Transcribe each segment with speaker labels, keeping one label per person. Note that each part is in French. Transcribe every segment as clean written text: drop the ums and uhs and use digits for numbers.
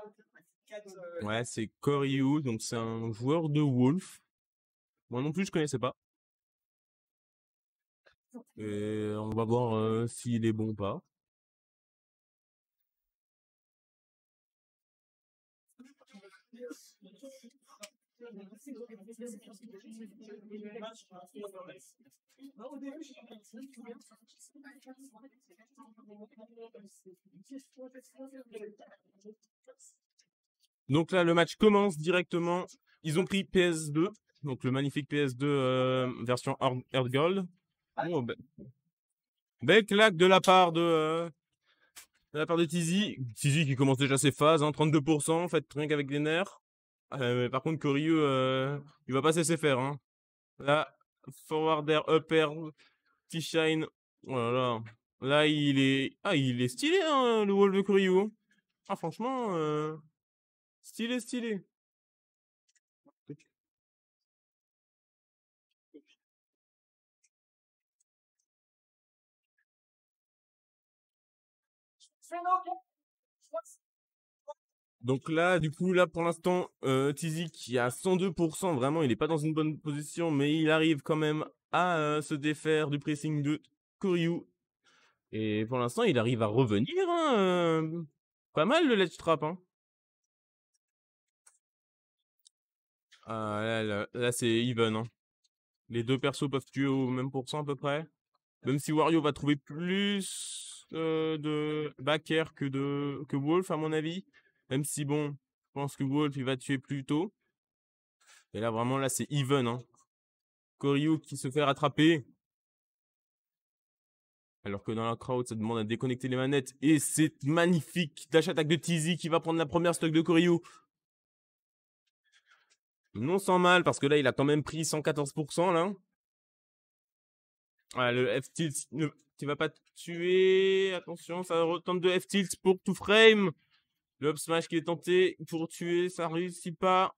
Speaker 1: Ouais, c'est Koryu, donc c'est un joueur de Wolf. Moi non plus, je connaissais pas. Et on va voir s'il est bon ou pas. Donc là, le match commence directement. Ils ont pris PS2, donc le magnifique PS2 version Earth Gold. Oh, belle claque de la part de Tizi. Tizi qui commence déjà ses phases, hein, 32%, en fait, rien qu'avec des nerfs. Mais par contre, Koryu, il va pas se laisser faire. Hein. Là, forward air, up air, T-shine. Oh là là. Là, il est stylé, hein, le wall de Koryu. Ah, franchement, stylé, stylé. Donc là, du coup, là, pour l'instant, Tizi qui a 102%, vraiment, il n'est pas dans une bonne position, mais il arrive quand même à se défaire du pressing de Koryu. Et pour l'instant, il arrive à revenir, hein, pas mal le ledge trap, hein. Ah, là, c'est even, hein. Les deux persos peuvent tuer au même pourcent à peu près. Même si Wario va trouver plus de back air que Wolf, à mon avis. Même si, bon, je pense que Wolf, il va tuer plus tôt. Et là, vraiment, là, c'est even, hein. Koryu qui se fait rattraper. Alors que dans la crowd, ça demande à déconnecter les manettes. Et c'est magnifique dash attack de Tizi qui va prendre la première stock de Koryu. Non sans mal, parce que là, il a quand même pris 114%, là. Ah, le F-tilt qui va pas tuer. Attention, ça retente de F-tilt pour tout frame. Le up smash qui est tenté pour tuer, ça réussit pas.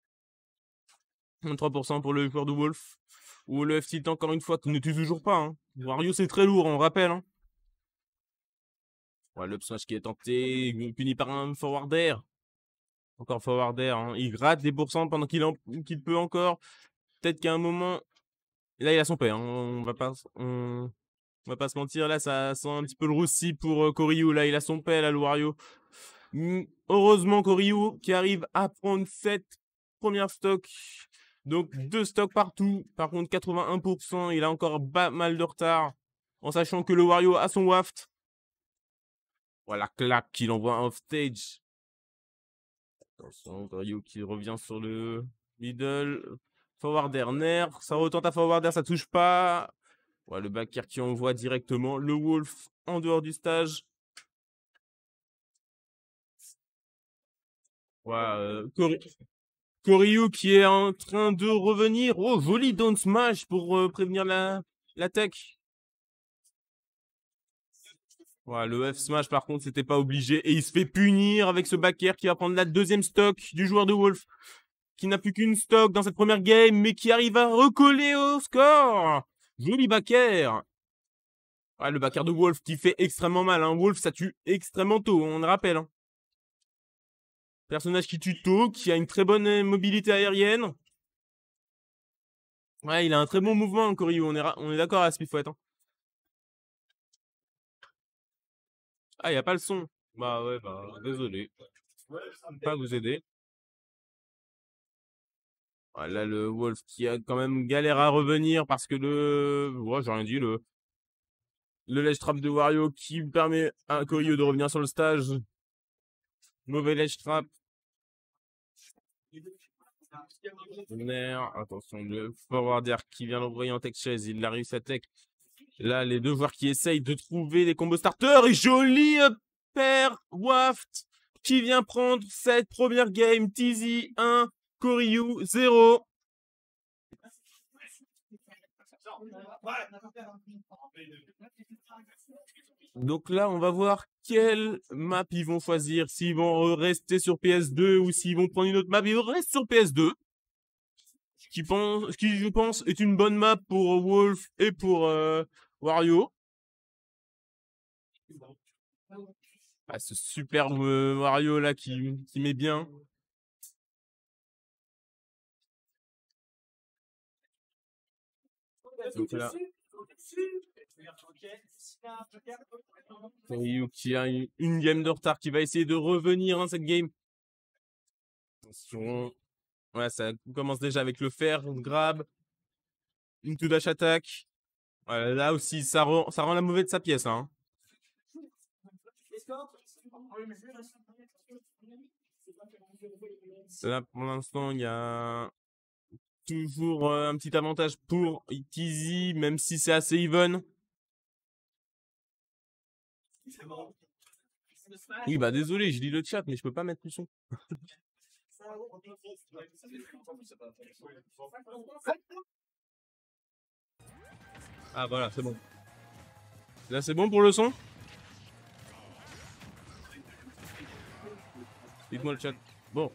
Speaker 1: 3% pour le joueur de Wolf. Ou le F-tilt encore une fois qui ne tue toujours pas. Hein. Wario c'est très lourd, on rappelle. Hein. Ouais, le up smash qui est tenté, puni par un forward air. Encore forward air. Hein. Il gratte des pourcents pendant qu'il peut encore. Peut-être qu'à un moment. Là, il a son paix. Hein. On va pas se mentir. Là, ça sent un petit peu le roussi pour Koryu. Là, il a son paix, là, le Wario. Heureusement, Koryu qui arrive à prendre cette première stock. Donc, 2 stocks partout. Par contre, 81%. Il a encore pas mal de retard. En sachant que le Wario a son waft. Voilà, clac, qu'il envoie off stage. Attention, Koryu qui revient sur le middle. Forward air, nerf. Ça retente à forward air, ça touche pas. Ouais, le back air qui envoie directement le Wolf en dehors du stage. Ouais, Koryu qui est en train de revenir. Oh, joli down smash pour prévenir la tech. Ouais, le F smash par contre, c'était pas obligé. Et il se fait punir avec ce back air qui va prendre la deuxième stock du joueur de Wolf. Qui n'a plus qu'une stock dans cette première game, mais qui arrive à recoller au score. Joli back air. Ouais, le back air de Wolf qui fait extrêmement mal. Hein. Wolf, ça tue extrêmement tôt, on le rappelle. Hein. Personnage qui tue tôt, qui a une très bonne mobilité aérienne. Ouais, il a un très bon mouvement, Koryu. On est d'accord à Speedfouet. Hein. Ah, il n'y a pas le son. Bah ouais, bah désolé. Je peux pas vous aider. Là, le Wolf qui a quand même galère à revenir parce que Ouais, j'ai rien dit. Le ledge trap de Wario qui permet à Koryu de revenir sur le stage. Mauvais ledge trap. Attention, le forward air qui vient l'envoyer en tech chase. Il a réussi à tech. Là, les deux joueurs qui essayent de trouver des combos starters. Et joli pair waft qui vient prendre cette première game. Tizi 1, Koryu 0. Donc là, on va voir quelle map ils vont choisir. S'ils vont rester sur PS2 ou s'ils vont prendre une autre map. Ils vont rester sur PS2. Ce qui, je pense, est une bonne map pour Wolf et pour Wario. Ah, ce superbe Wario là qui met bien. Donc là, Ryu qui a une game de retard, qui va essayer de revenir dans cette game. Attention. Ouais, ça commence déjà avec le fer, on grab, une to dash attack. Ouais, là aussi, ça rend la mauvaise de sa pièce, hein. Là, pour l'instant, il y a toujours un petit avantage pour Teasy, même si c'est assez even. Oui, bah désolé, je lis le chat, mais je peux pas mettre le son. Ah voilà, c'est bon. Là, c'est bon pour le son? Dites-moi le chat. Bon.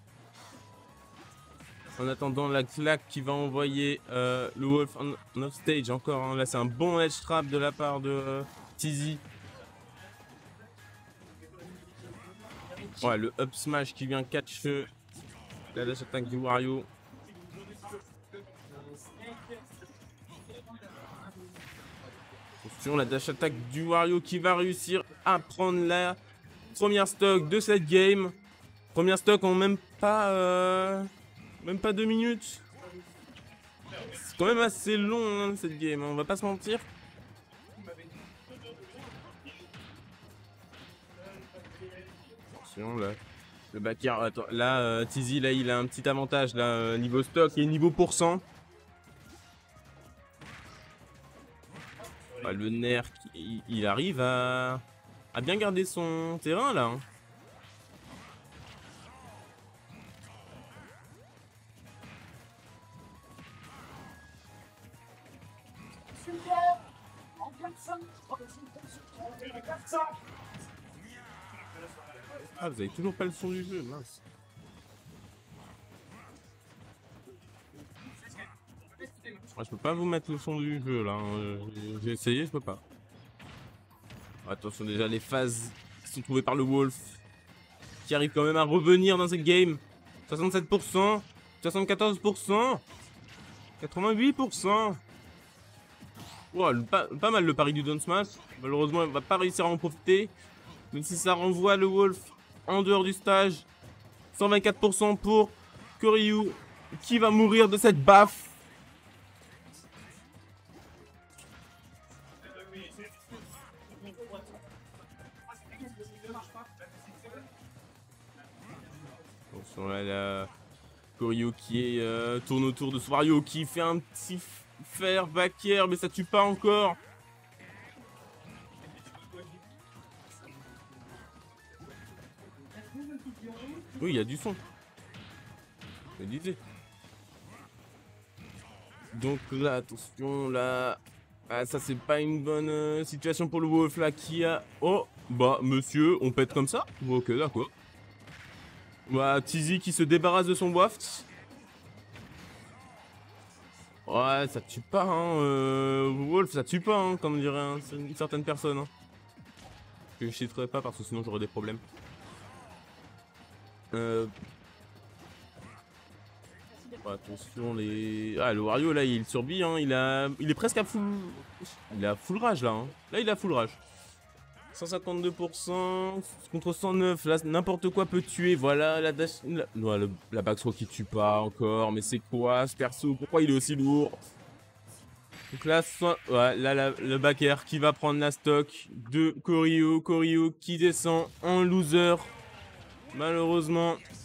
Speaker 1: En attendant la claque qui va envoyer le Wolf en off stage encore. Hein. Là, c'est un bon edge trap de la part de Teasy. Ouais, le up smash qui vient catch la dash attack du Wario. Attention, la dash attack du Wario qui va réussir à prendre la première stock de cette game. Première stock en même pas 2 minutes. C'est quand même assez long hein, cette game, hein, on va pas se mentir. Attention là. Le back air, attends, là Teasy là il a un petit avantage là niveau stock et niveau pourcent. Ouais, le nerf il arrive à bien garder son terrain là. Hein. Ah, vous avez toujours pas le son du jeu, mince. Ah, je peux pas vous mettre le son du jeu là. Hein. J'ai essayé, je peux pas. Attention déjà les phases qui sont trouvées par le Wolf. Qui arrive quand même à revenir dans cette game. 67%, 74%, 88%. Wow, pas mal le pari du Down Smash. Malheureusement, il va pas réussir à en profiter. Même si ça renvoie le Wolf en dehors du stage. 124% pour Koryu qui va mourir de cette baffe. Attention là, la Koryu qui tourne autour de Wario qui fait un petit fer back air, mais ça tue pas encore. Oui, il y a du son. Je disais. Donc là, attention, là... Ah, ça, c'est pas une bonne situation pour le Wolf, là, qui a... Oh, bah, monsieur, on pète comme ça? Ok, d'accord. Bah, Teasy qui se débarrasse de son waft. Ouais, ça tue pas, hein. Wolf, ça tue pas, hein, comme dirait une certaine personne. Hein. Que je citerai pas, parce que sinon, j'aurais des problèmes. Attention les... Ah le Wario là il survit hein, il est presque à full... Il est à full rage là hein. Là il est à full rage. 152% contre 109, là n'importe quoi peut tuer, voilà la dash... Non, la back throw qui tue pas encore, mais c'est quoi ce perso? Pourquoi il est aussi lourd? Donc là, ouais, là le back air qui va prendre la stock de Koryu qui descend en loser. Malheureusement,